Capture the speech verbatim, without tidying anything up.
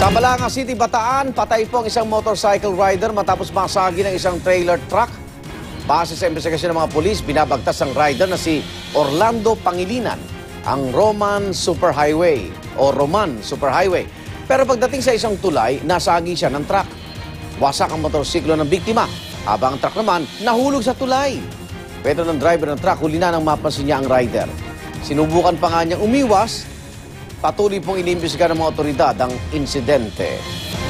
Sa Balanga City, Bataan, patay po ang isang motorcycle rider matapos masagi ng isang trailer truck. Base sa investigasyon ng mga pulis, binabagtas ang rider na si Orlando Pangilinan, ang Roman Superhighway o Roman Superhighway. Pero pagdating sa isang tulay, nasagi siya ng truck. Wasak ang motorsiklo ng biktima, habang ang truck naman nahulog sa tulay. Pwede ng driver ng truck, huli na nang mapansin niya ang rider. Sinubukan pa nga niyang umiwas. Patuloy pong inimbestiga ng mga otoridad ang insidente.